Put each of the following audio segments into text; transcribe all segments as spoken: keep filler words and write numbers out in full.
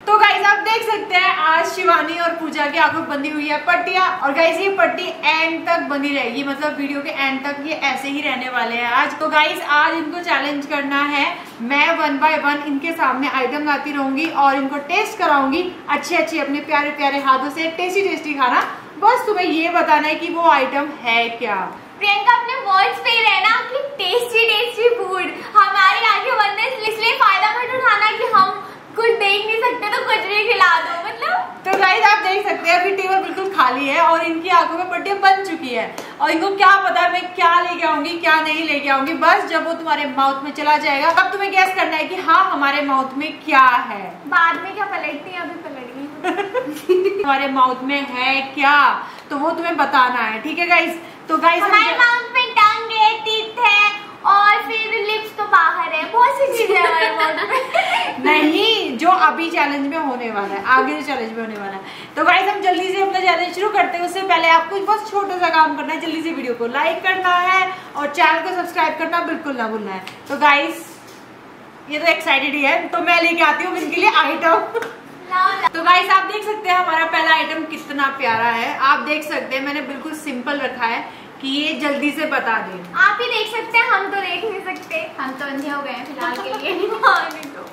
तो गाइस आप देख सकते हैं आज शिवानी और पूजा की आंखों बंधी हुई है पट्टियां, और गाइस ये पट्टी एंड तक बनी रहेगी, मतलब वीडियो के एंड तक ये ऐसे ही रहने वाले हैं आज। तो गाइस आज इनको चैलेंज करना है, मैं वन बाय वन इनके सामने आइटम लाती रहूंगी और इनको टेस्ट कराऊंगी अच्छे अच्छे अपने प्यारे प्यारे हाथों से, टेस्टी टेस्टी खाना। बस तुम्हें ये बताना है कि वो आइटम है क्या। प्रियंका अपने वर्ड्स पे ही रहना कि टेस्टी टेस्टी फूड। हमारी आंखें बंद है इसलिए फायदा मत उठाना कि हम कुछ देख नहीं सकते तो कुछ भी खिला दो, मतलब। तो गाइस आप देख सकते हैं अभी टेबल बिल्कुल खाली है और इनकी आंखों में पट्टियां बन चुकी है और इनको क्या पता है मैं क्या लेके आऊंगी क्या नहीं लेके आऊंगी। बस जब वो तुम्हारे माउथ में चला जाएगा तब तुम्हें गैस करना है कि हाँ हमारे माउथ में क्या है। बाद में क्या पलटती है, अभी पलट गई। तुम्हारे माउथ में है क्या तो वो तुम्हें बताना है, ठीक है गाइस। तो गाइस हमारे माउथ में टंग है, टीथ है और फिर लिप्स तो बाहर है, बहुत सी चीजें है हमारे माउथ में। नहीं, जो अभी चैलेंज में होने वाला है, आगे जो चैलेंज में होने वाला है। तो गाइस हम जल्दी से अपना चैलेंज शुरू करते हैं। उससे पहले आपको बहुत छोटा सा काम करना है, जल्दी से वीडियो को लाइक करना है और चैनल को सब्सक्राइब करना बिल्कुल ना भूलना है। तो गाइस ये तो एक्साइटेड ही है, तो मैं लेके आती हूँ इनके लिए आइटम। तो गाइस आप देख सकते हैं हमारा पहला आइटम कितना प्यारा है। आप देख सकते हैं मैंने बिल्कुल सिंपल रखा है कि ये जल्दी से बता दें। आप ही देख सकते हैं, हम तो देख नहीं सकते, हम तो अंधे हो गए हैं फिलहाल के लिए। हाँ, नहीं तो।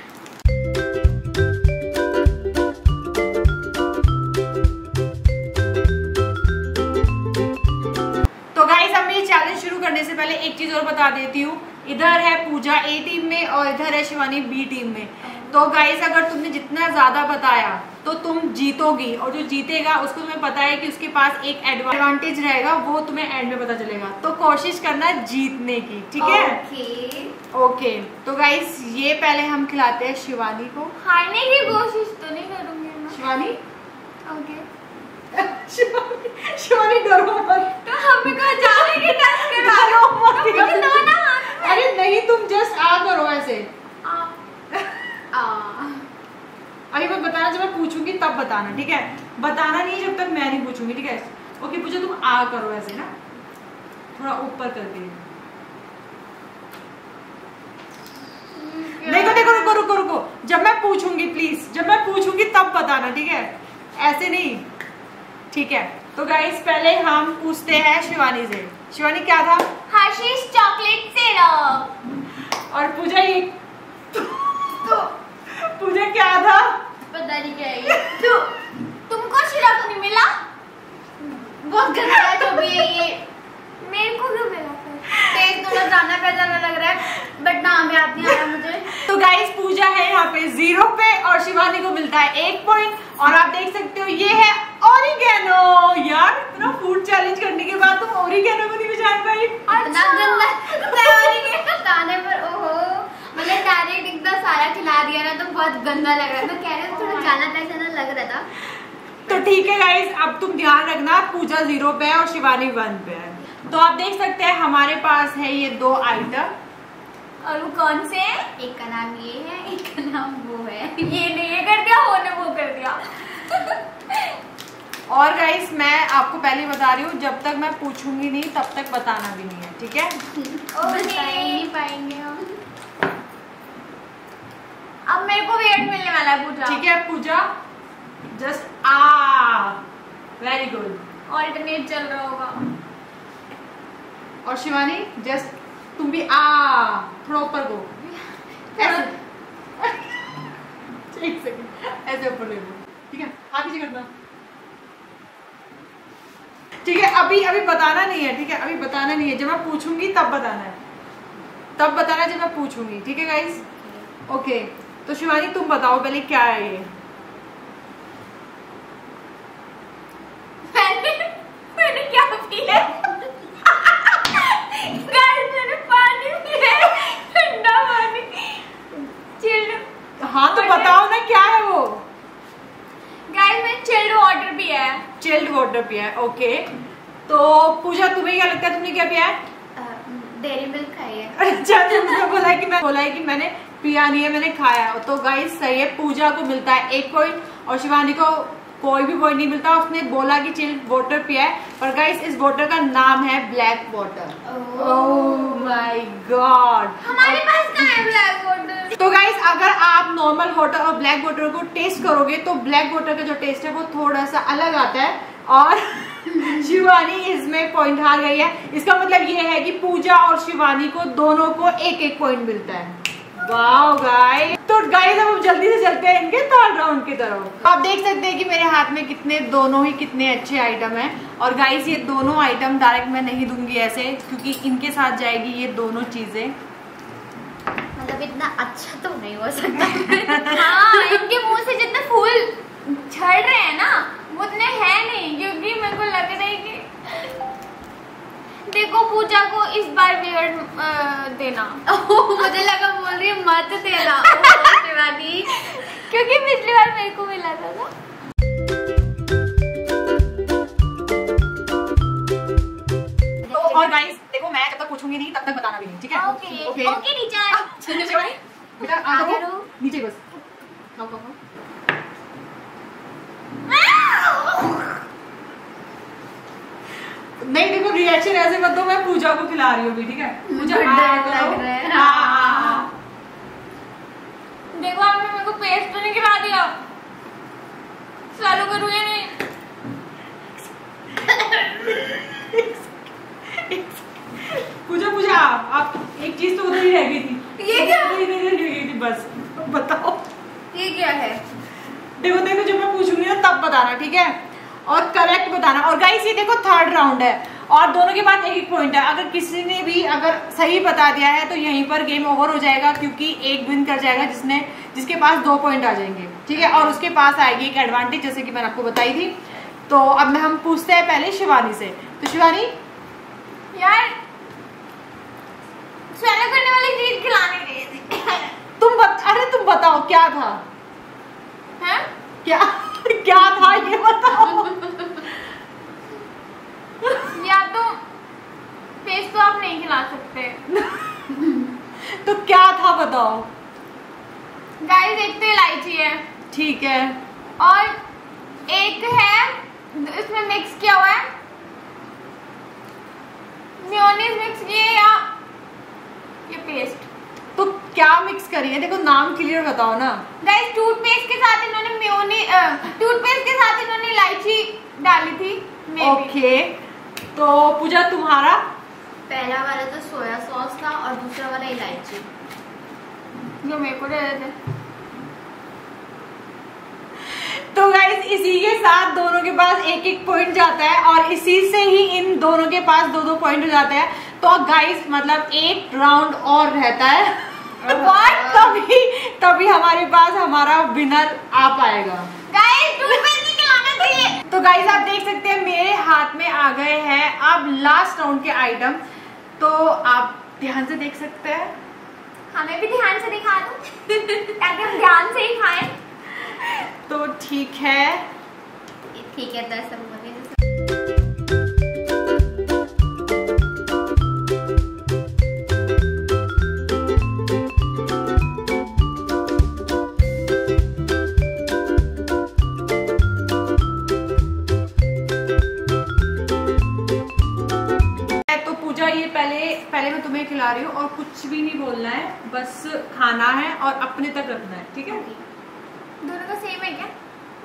तो गाइस हम ये चैलेंज शुरू करने से पहले एक चीज और बता देती हूँ। इधर है पूजा ए टीम में और इधर है शिवानी बी टीम में। तो गाइस अगर तुमने जितना ज्यादा बताया तो तुम जीतोगी और जो जीतेगा उसको तुम्हें पता है कि उसके पास एक एडवांटेज रहेगा, वो तुम्हें एंड में पता चलेगा। तो कोशिश करना जीतने की, ठीक है? Okay okay. तो गाइस ये पहले हम खिलाते हैं शिवानी को। हारने की कोशिश तो नहीं करूंगी मैं। शिवानी ओके शिवानी शिवानी डरो मत। तो हमें कहाँ जाने की टेस्ट करा डरो मत। तो दो ना हाथ में। अरे नहीं, तुम जस्ट आ करो ऐसे। आ आ अभी मैं बताना, जब मैं पूछूंगी तब बताना, ठीक है? बताना नहीं जब तक मैं नहीं पूछूंगी, ठीक है? ओके पूछो, तुम आ करो ऐसे ना, थोड़ा ऊपर करके। देखो देखो, रुको रुको रुको, जब मैं पूछूंगी प्लीज, जब मैं पूछूंगी तब बताना, ठीक है? ऐसे नहीं, ठीक है? तो गाइस पहले हम पूछते हैं शिवानी से। शिवानी क्या था? Hershey's chocolate syrup. और पूजा ये तो पूजा क्या था? पता नहीं क्या है ये। तो तुमको सिरप नहीं मिला? बहुत गंदा है जो भी है ये। मेरे को क्यों मिला फिर? टेस्ट थोड़ा जाना पहचाना लग रहा है बट नाम याद नहीं आ रहा मुझे। तो गाइस पूजा है यहाँ पे जीरो पे और शिवानी को मिलता है एक पॉइंट। और आप देख सकते हो ये है ओरिगेनो। यार इतना फूड चैलेंज करने के बाद तुम ओरिगेनो को नहीं पहचान पाई? इतना गंदा ओरिगेनो खाने पर, ओहो, मतलब डायरेक्ट इतना सारा खिला दिया ना तो बहुत गंदा लग रहा है। मैं कह रही हूँ थोड़ा जाना पहचाना लग रहा था। तो ठीक है गाइस, अब तुम ध्यान रखना, पूजा जीरो पे है और शिवानी वन पे है। तो आप देख सकते हैं हमारे पास है ये दो आइटम। और वो कौन से हैं? एक का नाम ये है, एक का नाम वो है। ये ने ये कर दिया, वो ने वो कर दिया। और गाइस मैं आपको पहले बता रही हूँ, जब तक मैं पूछूंगी नहीं तब तक बताना भी नहीं है, ठीक है? बता ही नहीं पाएंगे हम। अब मेरे को वेट मिलने वाला है पूजा, ठीक है? पूजा जस्ट आ, वेरी गुड। ऑल्टरनेट चल रहा होगा। और शिवानी जस्ट तुम भी आ, थोड़ा ऊपर गो, ऐसे। एक सेकंड, ऐसे ऊपर ले लो, ठीक है? आगे से करना, ठीक है? अभी अभी बताना नहीं है, ठीक है? अभी बताना नहीं है, जब मैं पूछूंगी तब बताना है, तब बताना जब मैं पूछूंगी, ठीक है गाइस? ओके। तो शिवानी तुम बताओ पहले क्या है ये? मैंने मैंने क्या पिया? गाइस मैंने पानी पिया, ठंडा पानी, चिल्ड। हाँ तो बताओ ना क्या है वो? गाइस मैंने चिल्ड वाटर पिया है। चिल्ड वाटर पिया है, ओके। तो पूजा तुम्हें क्या लगता है, तुमने क्या पिया है? डेयरी मिल्क खाई है। अच्छा, तुमने बोला है कि मैं बोला है कि मैंने पिया नहीं है, मैंने खाया। तो गाइस सही है, पूजा को मिलता है एक पॉइंट और शिवानी को कोई भी पॉइंट नहीं मिलता। उसने बोला कि चिल्ड वाटर पिया है, पर गाइस इस वाटर का नाम है black water. Oh my god, हमारे पास कहाँ है ब्लैक वाटर? तो गाइस अगर आप नॉर्मल वाटर और ब्लैक वाटर को टेस्ट करोगे तो ब्लैक वाटर का जो टेस्ट है वो थोड़ा सा अलग आता है और शिवानी इसमें पॉइंट हार गई है। इसका मतलब ये है कि पूजा और शिवानी को दोनों को एक एक पॉइंट मिलता है। वाओ गाइस, तो गाइस अब हम जल्दी से चलते हैं इनके थर्ड राउंड की तरफ। आप देख सकते हैं कि मेरे हाथ में कितने दोनों ही कितने अच्छे आइटम हैं और गाइस ये दोनों आइटम डायरेक्ट मैं नहीं दूंगी ऐसे, क्योंकि इनके साथ जाएगी ये दोनों चीजें। मतलब इतना अच्छा तो नहीं हो सकता। हाँ, इनके मुंह से जितने फूल झड़ रहे हैं ना वो उतने है नहीं, क्योंकि मेरे को लग रहा है कि देखो पूजा को इस बार बियर्ड देना। मुझे लगा बोल रही है मत देना शिवानी, क्योंकि पिछली बार मेरे को मिला था ना। तो और गाइस देखो मैं जब तक पूछूंगी नहीं तब तक बताना भी नहीं, ठीक है? Okay okay okay teacher. बेटा आ जाओ नीचे बस। खाओ खाओ। नहीं देखो रिएक्शन ऐसे मत दो, मैं पूजा को खिला रही हूँ, ठीक है? पूजा लग रहा है। हाँ। देखो आपने मेरे को पेस्ट तो नहीं खिला दिया, चालू करूँ या नहीं? पूजा पूजा आप एक चीज तो उधर ही रह गई थी। ये क्या? उधर ही रह गई थी बस। बताओ ये क्या है? देखो देखो जब मैं पूछूंगी ना तब बताना, ठीक है? और करेक्ट बताना। और गाइस ये देखो थर्ड राउंड है और दोनों के पास एक एक पॉइंट है। अगर किसी ने भी अगर सही बता दिया है तो यहीं पर गेम ओवर हो जाएगा, क्योंकि एक विन कर जाएगा जिसने जिसके पास दो पॉइंट आ जाएंगे, ठीक है? और उसके पास आएगी एक एडवांटेज, जैसे कि मैंने आपको बताई थी। तो अब मैं हम पूछते हैं पहले शिवानी से। तो शिवानी यार चालू करने वाली चीज खिलाने गई थी। तुम बत, अरे तुम बताओ क्या था? हैं? क्या क्या था ये बताओ। या तो पेस्ट तो आप नहीं खिला सकते। तो क्या था बताओ। गाइस एक तो इलायची है, ठीक है, और एक है इसमें मिक्स किया हुआ है, मेयोनीज मिक्स किए या ये पेस्ट। तो क्या मिक्स करी है? देखो नाम क्लियर बताओ ना। गाइस टूथपेस्ट के साथ इन्होंने मेयोनी टूथपेस्ट के साथ इन्होंने इलायची डाली थी। ओके, तो पूजा तुम्हारा? पहला वाला तो सोया सॉस था और दूसरा वाला इलायची, जो मेरे को दे रहे थे। तो गाइस इसी के साथ दोनों के पास एक एक पॉइंट जाता है और इसी से ही इन दोनों के पास दो दो पॉइंट हो जाते हैं। तो गाइस मतलब एक राउंड और रहता है तभी तभी हमारे पास हमारा विनर आ पाएगा। गाइस टूथपेस्ट नहीं खिलाना चाहिए। तो गाइस आप देख सकते हैं मेरे हाथ में आ गए हैं अब लास्ट राउंड के आइटम, तो आप ध्यान से देख सकते हैं। हमें भी ध्यान से दिखा दो ताकि हम ध्यान से ही खाएं। तो ठीक है ठीक है, दस सब बोले। तो पूजा ये पहले पहले मैं तुम्हें खिला रही हूँ और कुछ भी नहीं बोलना है, बस खाना है और अपने तक रखना है, ठीक है? दोनों का सेम है क्या?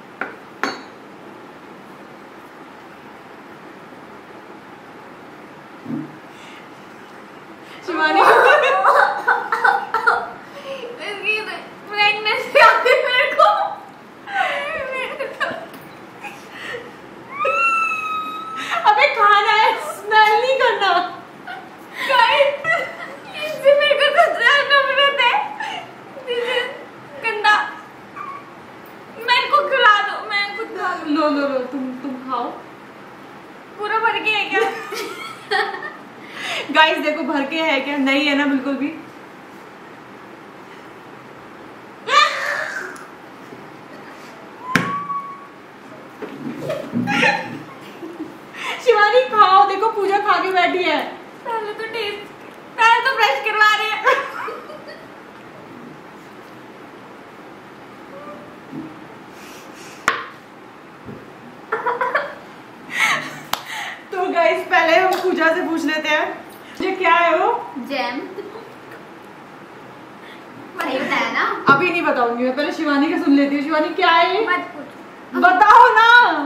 शिवानी इसकी प्रेगनेंसी आती है मेरे को। अबे खाना है, स्मेल नहीं करना। इससे मेरे को खतरा नफरत है। गंदा। मेरे को खिला दो, मैं खुद खा लूं। लो लो लो तुम तुम खाओ। पूरा भर के है क्या? गाइस देखो भर के है क्या? नहीं है ना बिल्कुल भी। शिवानी खाओ, देखो पूजा खा के बैठी है। पहले तो टेस्ट, पहले तो ब्रश करवा रहे हैं। तो गाइस पहले हम पूजा से पूछ लेते हैं ये क्या है वो? जैम। सही बताया ना? अभी नहीं बताऊंगी मैं, पहले शिवानी का सुन लेती हूँ। शिवानी क्या है? मत पूछ। बताओ ना।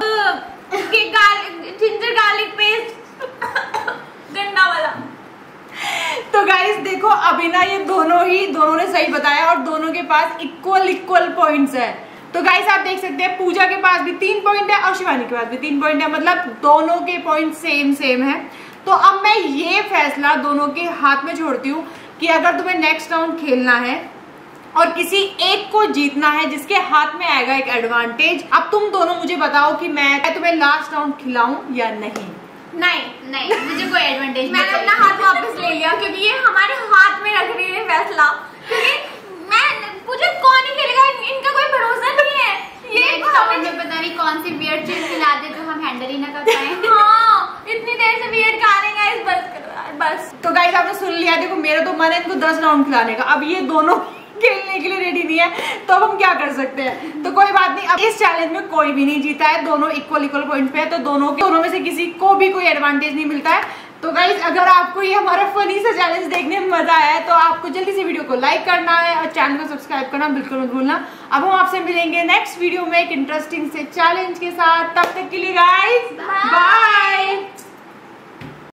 जिंजर गार्लिक पेस्ट गंदा वाला। तो गाइस देखो अभी ना ये दोनों ही दोनों ने सही बताया और दोनों के पास इक्वल इक्वल पॉइंट्स है। तो गाइस आप देख सकते हैं पूजा के पास भी तीन पॉइंट है और शिवानी के पास भी तीन पॉइंट है, मतलब दोनों के पॉइंट सेम सेम है। तो अब मैं ये फैसला दोनों के हाथ में छोड़ती हूँ कि अगर तुम्हें नेक्स्ट राउंड खेलना है और किसी एक को जीतना है जिसके हाथ में आएगा एक एडवांटेज, अब तुम दोनों मुझे बताओ कि मैं तुम्हें लास्ट राउंड खिलाऊं या नहीं। नहीं नहीं मुझे कोई एडवांटेज नहीं। मैंने अपना हाथ वापस ले लिया क्योंकि ये हमारे हाथ में रख रही है फैसला। क्योंकि मैं मुझे कौन ही खेलेगा, इनका कोई भरोसा नहीं है। ये हमें पता नहीं कौन सी वियर्ड चीज खिला दे जो हम हैंडल ही ना कर पाए। हाँ इतनी देर से वियर्ड खा रहे हैं इस बस बस। तो गाइस आपने सुन लिया, देखो मेरा तो मन है इनको दस राउंड खिलाने का, अब ये दोनों खेलने के लिए रेडी नहीं है तो अब हम क्या कर सकते हैं। तो कोई बात नहीं, अब इस चैलेंज में कोई भी नहीं जीता है, दोनों इक्वल इक्वल पॉइंट पे है, तो दोनों दोनों में से किसी को भी कोई एडवांटेज नहीं मिलता है। तो गाइस अगर आपको ये हमारा फनी सा चैलेंज देखने में मजा आया है तो आपको जल्दी से वीडियो को लाइक करना है और चैनल को सब्सक्राइब करना बिल्कुल मत भूलना। अब हम आपसे मिलेंगे नेक्स्ट वीडियो में एक इंटरेस्टिंग से चैलेंज के साथ, तब तक के लिए गाइस बाय।